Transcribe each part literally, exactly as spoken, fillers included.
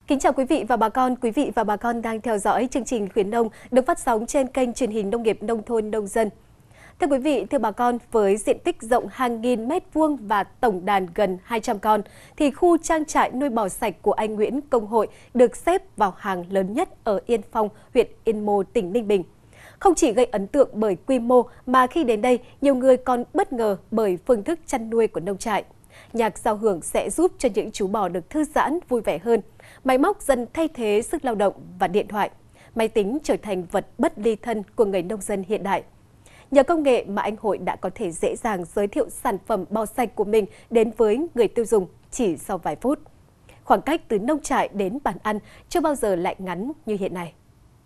Kính chào quý vị và bà con. Quý vị và bà con đang theo dõi chương trình Khuyến Nông được phát sóng trên kênh truyền hình Nông nghiệp Nông thôn Nông dân. Thưa quý vị, thưa bà con, với diện tích rộng hàng nghìn mét vuông và tổng đàn gần hai trăm con, thì khu trang trại nuôi bò sạch của anh Nguyễn Công Hội được xếp vào hàng lớn nhất ở Yên Phong, huyện Yên Mô, tỉnh Ninh Bình. Không chỉ gây ấn tượng bởi quy mô mà khi đến đây, nhiều người còn bất ngờ bởi phương thức chăn nuôi của nông trại. Nhạc giao hưởng sẽ giúp cho những chú bò được thư giãn, vui vẻ hơn. Máy móc dần thay thế sức lao động và điện thoại. Máy tính trở thành vật bất ly thân của người nông dân hiện đại. Nhờ công nghệ mà anh Hội đã có thể dễ dàng giới thiệu sản phẩm bò sạch của mình đến với người tiêu dùng chỉ sau vài phút. Khoảng cách từ nông trại đến bàn ăn chưa bao giờ lại ngắn như hiện nay.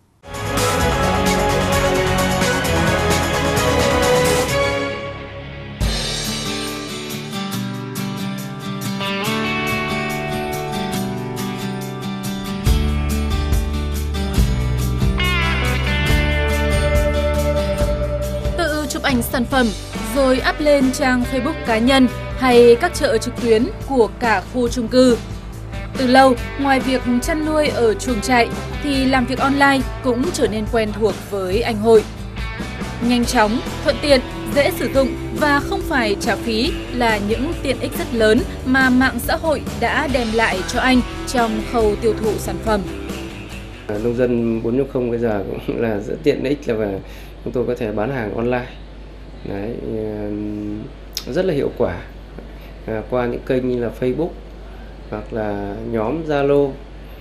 Chụp ảnh sản phẩm rồi up lên trang Facebook cá nhân hay các chợ trực tuyến của cả khu chung cư. Từ lâu, ngoài việc chăn nuôi ở chuồng trại thì làm việc online cũng trở nên quen thuộc với anh Hội. Nhanh chóng, thuận tiện, dễ sử dụng và không phải trả phí là những tiện ích rất lớn mà mạng xã hội đã đem lại cho anh trong khâu tiêu thụ sản phẩm. Nông dân bốn chấm không bây giờ cũng là rất tiện ích là và chúng tôi có thể bán hàng online. Đấy, rất là hiệu quả à, qua những kênh như là Facebook hoặc là nhóm Zalo,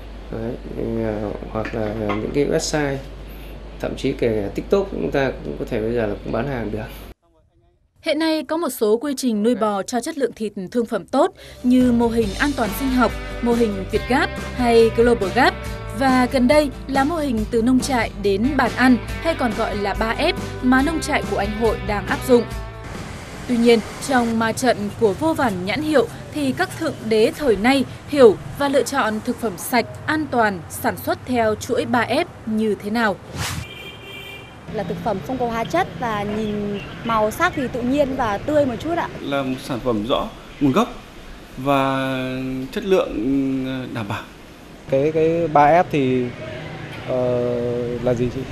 hoặc là những cái website, thậm chí kể TikTok chúng ta cũng có thể bây giờ là cũng bán hàng được. Hiện nay có một số quy trình nuôi bò cho chất lượng thịt thương phẩm tốt như mô hình an toàn sinh học, mô hình Việt Gap hay Global Gap. Và gần đây là mô hình từ nông trại đến bàn ăn hay còn gọi là ba ép mà nông trại của anh Hội đang áp dụng. Tuy nhiên, trong ma trận của vô vàn nhãn hiệu thì các thượng đế thời nay hiểu và lựa chọn thực phẩm sạch, an toàn, sản xuất theo chuỗi ba ép như thế nào. Là thực phẩm không có hóa chất và nhìn màu sắc thì tự nhiên và tươi một chút ạ. Là một sản phẩm rõ nguồn gốc và chất lượng đảm bảo. Cái cái ba ép thì uh, là gì chị?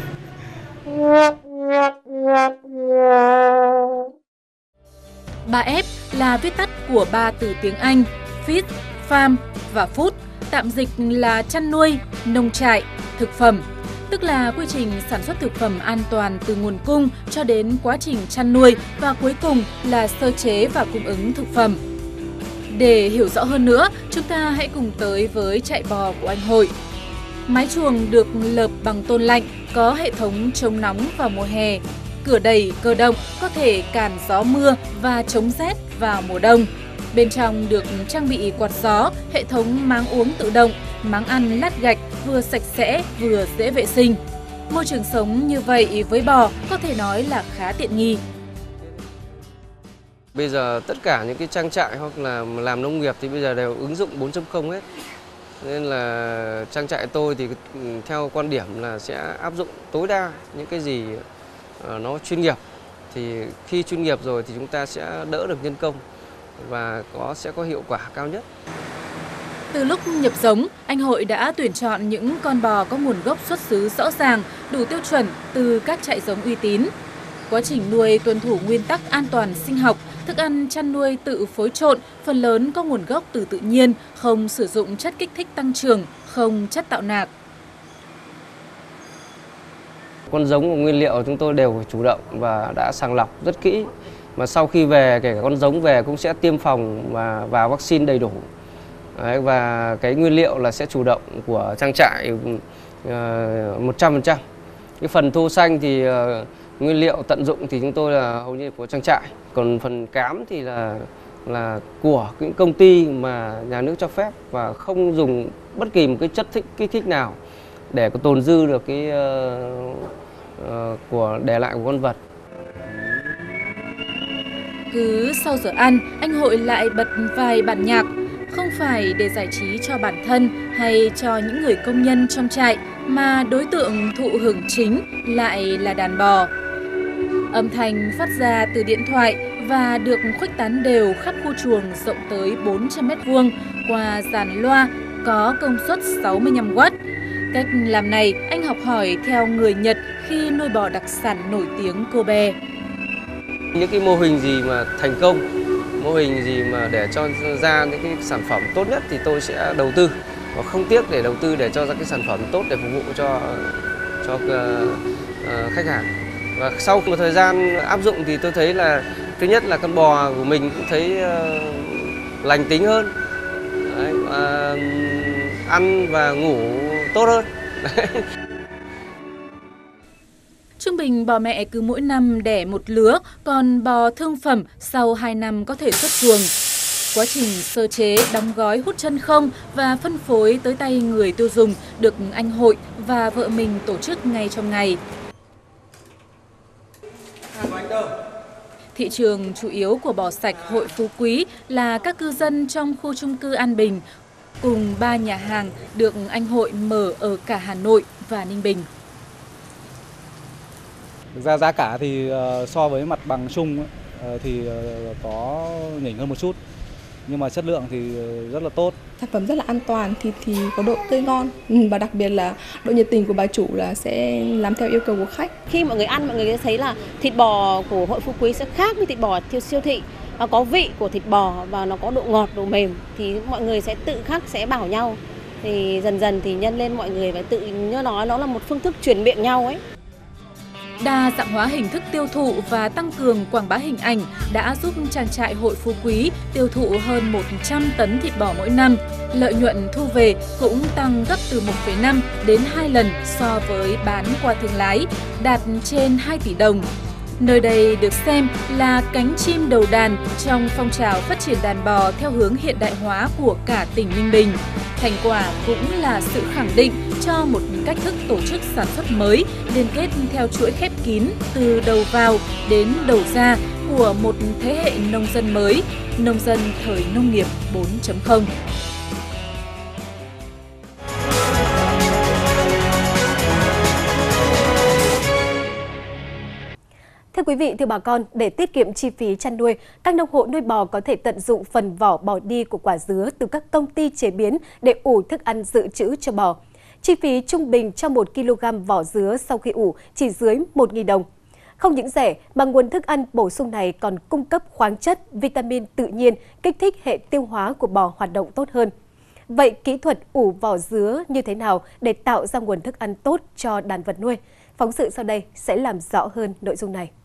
ba ép là viết tắt của ba từ tiếng Anh Feed, Farm và Food, tạm dịch là chăn nuôi, nông trại, thực phẩm, tức là quy trình sản xuất thực phẩm an toàn từ nguồn cung cho đến quá trình chăn nuôi và cuối cùng là sơ chế và cung ứng thực phẩm. Để hiểu rõ hơn nữa, chúng ta hãy cùng tới với trại bò của anh Hội. Mái chuồng được lợp bằng tôn lạnh, có hệ thống chống nóng vào mùa hè. Cửa đẩy cơ động có thể cản gió mưa và chống rét vào mùa đông. Bên trong được trang bị quạt gió, hệ thống máng uống tự động, máng ăn lát gạch vừa sạch sẽ vừa dễ vệ sinh. Môi trường sống như vậy với bò có thể nói là khá tiện nghi. Bây giờ tất cả những cái trang trại hoặc là làm nông nghiệp thì bây giờ đều ứng dụng bốn chấm không hết. Nên là trang trại tôi thì theo quan điểm là sẽ áp dụng tối đa những cái gì nó chuyên nghiệp. Thì khi chuyên nghiệp rồi thì chúng ta sẽ đỡ được nhân công và có sẽ có hiệu quả cao nhất. Từ lúc nhập giống, anh Hội đã tuyển chọn những con bò có nguồn gốc xuất xứ rõ ràng, đủ tiêu chuẩn từ các trại giống uy tín. Quá trình nuôi tuân thủ nguyên tắc an toàn sinh học, thức ăn chăn nuôi tự phối trộn, phần lớn có nguồn gốc từ tự nhiên, không sử dụng chất kích thích tăng trưởng, không chất tạo nạc. Con giống và nguyên liệu chúng tôi đều chủ động và đã sàng lọc rất kỹ. Mà sau khi về, kể cả con giống về cũng sẽ tiêm phòng và vào vaccine đầy đủ. Đấy, và cái nguyên liệu là sẽ chủ động của trang trại một trăm phần trăm. Cái phần thô xanh thì uh, nguyên liệu tận dụng thì chúng tôi là hầu như của trang trại. Còn phần cám thì là là của những công ty mà nhà nước cho phép và không dùng bất kỳ một cái chất thích, kích thích nào để có tồn dư được cái uh, uh, của để lại của con vật. Cứ sau giờ ăn, anh Hội lại bật vài bản nhạc, không phải để giải trí cho bản thân hay cho những người công nhân trong trại, mà đối tượng thụ hưởng chính lại là đàn bò. Âm thanh phát ra từ điện thoại và được khuếch tán đều khắp khu chuồng rộng tới bốn trăm mét vuông qua dàn loa có công suất sáu mươi lăm oát. Cách làm này anh học hỏi theo người Nhật khi nuôi bò đặc sản nổi tiếng Kobe. Những cái mô hình gì mà thành công, mô hình gì mà để cho ra những cái sản phẩm tốt nhất thì tôi sẽ đầu tư, và không tiếc để đầu tư để cho ra cái sản phẩm tốt để phục vụ cho cho uh, uh, khách hàng. Và sau một thời gian áp dụng thì tôi thấy là thứ nhất là con bò của mình cũng thấy uh, lành tính hơn. Đấy, uh, ăn và ngủ tốt hơn. Đấy. Trung bình bò mẹ cứ mỗi năm đẻ một lứa, còn bò thương phẩm sau hai năm có thể xuất chuồng. Quá trình sơ chế, đóng gói, hút chân không và phân phối tới tay người tiêu dùng được anh Hội và vợ mình tổ chức ngay trong ngày. Thị trường chủ yếu của bò sạch Hội Phú Quý là các cư dân trong khu chung cư An Bình, cùng ba nhà hàng được anh Hội mở ở cả Hà Nội và Ninh Bình. Thực ra giá cả thì uh, so với mặt bằng chung uh, thì uh, có nhỉnh hơn một chút, nhưng mà chất lượng thì rất là tốt. Sản phẩm rất là an toàn, thịt thì có độ tươi ngon, và đặc biệt là độ nhiệt tình của bà chủ là sẽ làm theo yêu cầu của khách. Khi mọi người ăn, mọi người sẽ thấy là thịt bò của Hội Phú Quý sẽ khác với thịt bò theo siêu thị. Nó có vị của thịt bò và nó có độ ngọt, độ mềm, thì mọi người sẽ tự khắc sẽ bảo nhau. Thì dần dần thì nhân lên mọi người phải tự nhớ nó, nó là một phương thức truyền miệng nhau ấy. Đa dạng hóa hình thức tiêu thụ và tăng cường quảng bá hình ảnh đã giúp trang trại Hội Phú Quý tiêu thụ hơn một trăm tấn thịt bò mỗi năm. Lợi nhuận thu về cũng tăng gấp từ một phẩy năm đến hai lần so với bán qua thương lái, đạt trên hai tỷ đồng. Nơi đây được xem là cánh chim đầu đàn trong phong trào phát triển đàn bò theo hướng hiện đại hóa của cả tỉnh Ninh Bình. Thành quả cũng là sự khẳng định cho một cách thức tổ chức sản xuất mới, liên kết theo chuỗi khép kín từ đầu vào đến đầu ra của một thế hệ nông dân mới, nông dân thời nông nghiệp bốn chấm không. Thưa quý vị, thưa bà con, để tiết kiệm chi phí chăn nuôi, các nông hộ nuôi bò có thể tận dụng phần vỏ bò đi của quả dứa từ các công ty chế biến để ủ thức ăn dự trữ cho bò. Chi phí trung bình cho một ki lô gam vỏ dứa sau khi ủ chỉ dưới một nghìn đồng. Không những rẻ mà nguồn thức ăn bổ sung này còn cung cấp khoáng chất, vitamin tự nhiên, kích thích hệ tiêu hóa của bò hoạt động tốt hơn. Vậy kỹ thuật ủ vỏ dứa như thế nào để tạo ra nguồn thức ăn tốt cho đàn vật nuôi? Phóng sự sau đây sẽ làm rõ hơn nội dung này.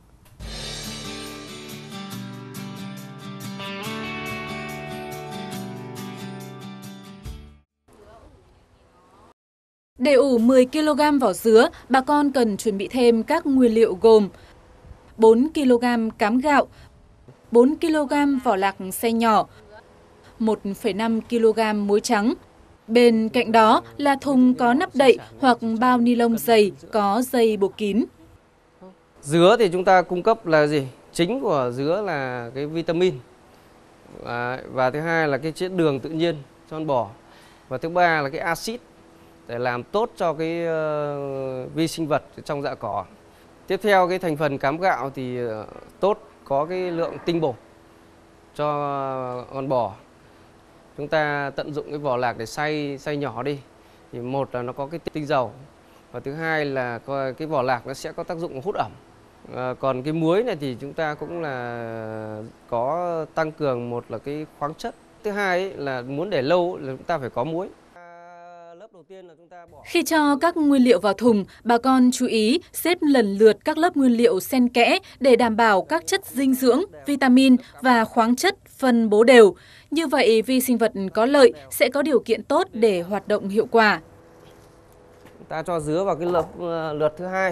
Để ủ mười ki lô gam vỏ dứa, bà con cần chuẩn bị thêm các nguyên liệu gồm bốn ki lô gam cám gạo, bốn ki lô gam vỏ lạc xay nhỏ, một phẩy năm ki lô gam muối trắng. Bên cạnh đó là thùng có nắp đậy hoặc bao ni lông dày có dây buộc kín. Dứa thì chúng ta cung cấp là gì? Chính của dứa là cái vitamin. Và, và thứ hai là cái chất đường tự nhiên cho con bò. Và thứ ba là cái axit để làm tốt cho cái uh, vi sinh vật trong dạ cỏ. Tiếp theo cái thành phần cám gạo thì uh, tốt, có cái lượng tinh bột cho con bò. Chúng ta tận dụng cái vỏ lạc để xay xay nhỏ đi. Thì một là nó có cái tinh dầu, và thứ hai là cái vỏ lạc nó sẽ có tác dụng hút ẩm. À, còn cái muối này thì chúng ta cũng là có tăng cường, một là cái khoáng chất, thứ hai ấy là muốn để lâu là chúng ta phải có muối. Khi cho các nguyên liệu vào thùng, bà con chú ý xếp lần lượt các lớp nguyên liệu xen kẽ để đảm bảo các chất dinh dưỡng, vitamin và khoáng chất phân bố đều. Như vậy, vi sinh vật có lợi sẽ có điều kiện tốt để hoạt động hiệu quả. Chúng ta cho dứa vào cái lớp lượt thứ hai.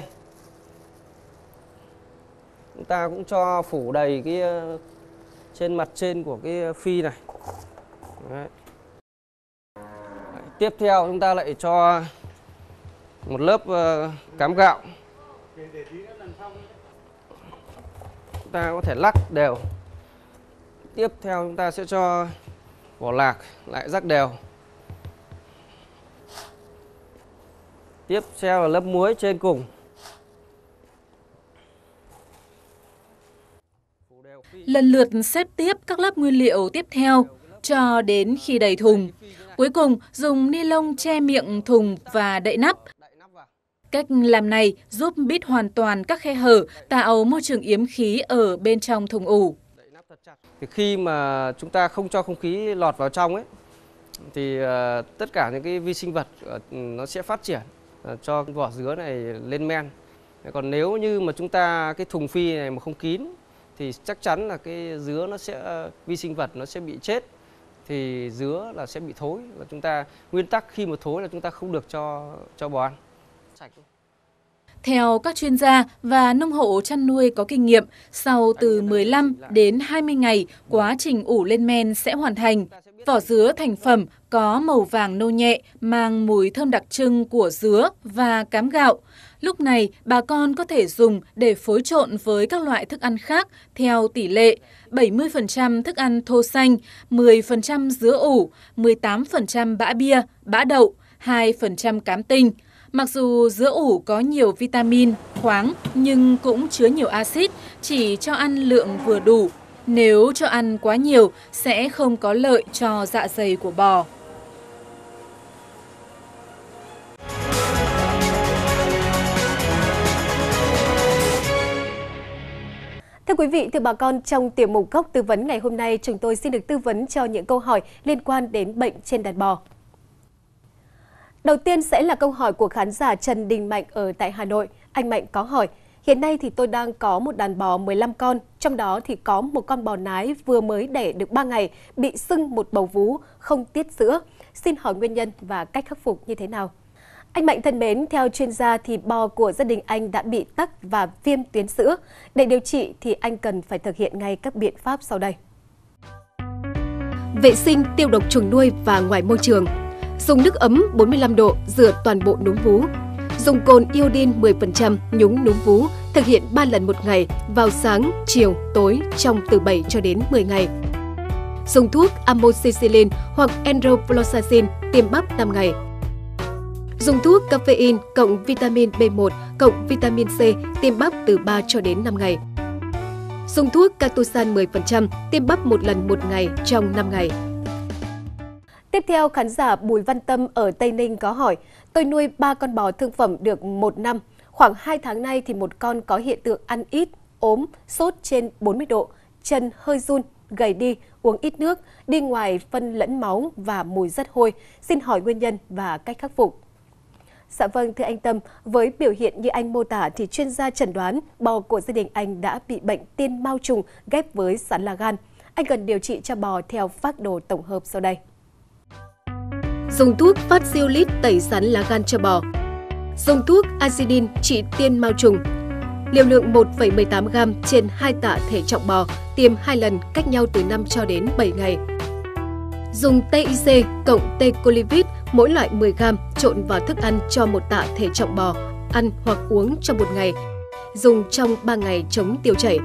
Chúng ta cũng cho phủ đầy cái trên mặt trên của cái phi này. Đấy. Tiếp theo chúng ta lại cho một lớp uh, cám gạo. Chúng ta có thể lắc đều. Tiếp theo chúng ta sẽ cho vỏ lạc lại rắc đều. Tiếp theo là lớp muối trên cùng. Lần lượt xếp tiếp các lớp nguyên liệu tiếp theo. cho đến khi đầy thùng. Cuối cùng dùng ni lông che miệng thùng và đậy nắp. Cách làm này giúp bít hoàn toàn các khe hở, tạo môi trường yếm khí ở bên trong thùng ủ. Thì khi mà chúng ta không cho không khí lọt vào trong ấy, thì uh, tất cả những cái vi sinh vật uh, nó sẽ phát triển uh, cho vỏ dứa này lên men. Còn nếu như mà chúng ta cái thùng phi này mà không kín thì chắc chắn là cái dứa nó sẽ uh, vi sinh vật nó sẽ bị chết, thì dứa là sẽ bị thối. Và chúng ta nguyên tắc khi mà thối là chúng ta không được cho cho bò ăn. Sạch. Theo các chuyên gia và nông hộ chăn nuôi có kinh nghiệm, sau từ mười lăm đến hai mươi ngày, quá trình ủ lên men sẽ hoàn thành. Vỏ dứa thành phẩm có màu vàng nâu nhẹ, mang mùi thơm đặc trưng của dứa và cám gạo. Lúc này, bà con có thể dùng để phối trộn với các loại thức ăn khác theo tỷ lệ bảy mươi phần trăm thức ăn thô xanh, mười phần trăm dứa ủ, mười tám phần trăm bã bia, bã đậu, hai phần trăm cám tinh. Mặc dù dứa ủ có nhiều vitamin, khoáng nhưng cũng chứa nhiều axit, chỉ cho ăn lượng vừa đủ. Nếu cho ăn quá nhiều sẽ không có lợi cho dạ dày của bò. Thưa quý vị, thưa bà con, trong tiểu mục Góc Tư vấn ngày hôm nay, chúng tôi xin được tư vấn cho những câu hỏi liên quan đến bệnh trên đàn bò. Đầu tiên sẽ là câu hỏi của khán giả Trần Đình Mạnh ở tại Hà Nội. Anh Mạnh có hỏi, hiện nay thì tôi đang có một đàn bò mười lăm con, trong đó thì có một con bò nái vừa mới đẻ được ba ngày, bị sưng một bầu vú, không tiết sữa. Xin hỏi nguyên nhân và cách khắc phục như thế nào? Anh Mạnh thân mến, theo chuyên gia thì bò của gia đình anh đã bị tắc và viêm tuyến sữa. Để điều trị thì anh cần phải thực hiện ngay các biện pháp sau đây. Vệ sinh, tiêu độc chuồng nuôi và ngoài môi trường. Dùng nước ấm bốn mươi lăm độ rửa toàn bộ núm vú. Dùng cồn iodine mười phần trăm nhúng núm vú, thực hiện ba lần một ngày vào sáng, chiều, tối trong từ bảy cho đến mười ngày. Dùng thuốc amoxicillin hoặc enrofloxacin tiêm bắp năm ngày. Dùng thuốc caffeine cộng vitamin B một cộng vitamin C tiêm bắp từ ba cho đến năm ngày. Dùng thuốc Catusan mười phần trăm tiêm bắp một lần một ngày trong năm ngày. Tiếp theo, khán giả Bùi Văn Tâm ở Tây Ninh có hỏi, tôi nuôi ba con bò thương phẩm được một năm. Khoảng hai tháng nay thì một con có hiện tượng ăn ít, ốm, sốt trên bốn mươi độ, chân hơi run, gầy đi, uống ít nước, đi ngoài phân lẫn máu và mùi rất hôi. Xin hỏi nguyên nhân và cách khắc phục. Dạ vâng, thưa anh Tâm, với biểu hiện như anh mô tả thì chuyên gia chẩn đoán bò của gia đình anh đã bị bệnh tiên mao trùng ghép với sán lá gan. Anh cần điều trị cho bò theo phác đồ tổng hợp sau đây. Dùng thuốc Faxiolid tẩy sán lá gan cho bò. Dùng thuốc Azidin trị tiên mao trùng. Liều lượng một phẩy mười tám gam trên hai tạ thể trọng bò, tiêm hai lần cách nhau từ năm cho đến bảy ngày. Dùng tê i xê cộng Tecolivid mỗi loại mười gam trộn vào thức ăn cho một tạ thể trọng bò, ăn hoặc uống trong một ngày. Dùng trong ba ngày chống tiêu chảy.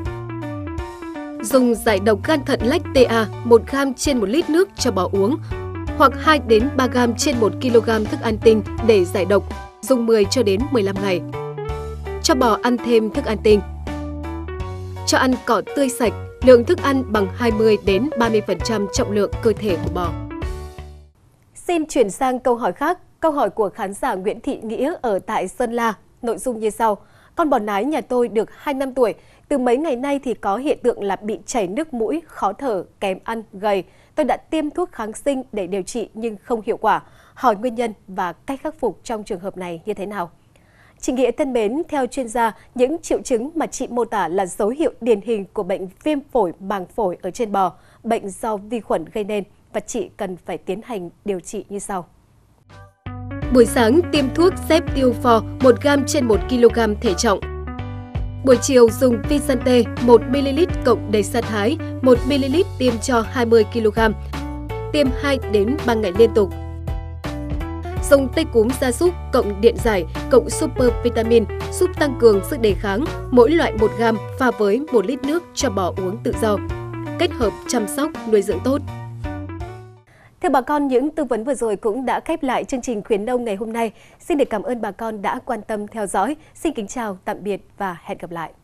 Dùng giải độc gan thận Lactea một gam trên một lít nước cho bò uống, hoặc hai đến ba gam trên một ki lô gam thức ăn tinh để giải độc, dùng mười cho đến mười lăm ngày. Cho bò ăn thêm thức ăn tinh. Cho ăn cỏ tươi sạch, lượng thức ăn bằng hai mươi đến ba mươi phần trăm trọng lượng cơ thể của bò. Xin chuyển sang câu hỏi khác. Câu hỏi của khán giả Nguyễn Thị Nghĩa ở tại Sơn La. Nội dung như sau. Con bò nái nhà tôi được hai năm tuổi. Từ mấy ngày nay thì có hiện tượng là bị chảy nước mũi, khó thở, kém ăn, gầy. Tôi đã tiêm thuốc kháng sinh để điều trị nhưng không hiệu quả. Hỏi nguyên nhân và cách khắc phục trong trường hợp này như thế nào? Chị Nghĩa thân mến, theo chuyên gia, những triệu chứng mà chị mô tả là dấu hiệu điển hình của bệnh viêm phổi màng phổi ở trên bò, bệnh do vi khuẩn gây nên và chị cần phải tiến hành điều trị như sau. Buổi sáng tiêm thuốc Ceftiufor một gam trên một ki lô gam thể trọng. Buổi chiều dùng Visante một mi li lít cộng đầy sa thái một mi li lít tiêm cho hai mươi ki lô gam. Tiêm hai đến ba ngày liên tục. Dùng tây cúm gia súc cộng điện giải cộng super vitamin giúp tăng cường sức đề kháng, mỗi loại một gam pha với một lít nước cho bò uống tự do. Kết hợp chăm sóc nuôi dưỡng tốt. Thưa bà con, những tư vấn vừa rồi cũng đã khép lại chương trình Khuyến nông ngày hôm nay. Xin được cảm ơn bà con đã quan tâm theo dõi. Xin kính chào, tạm biệt và hẹn gặp lại.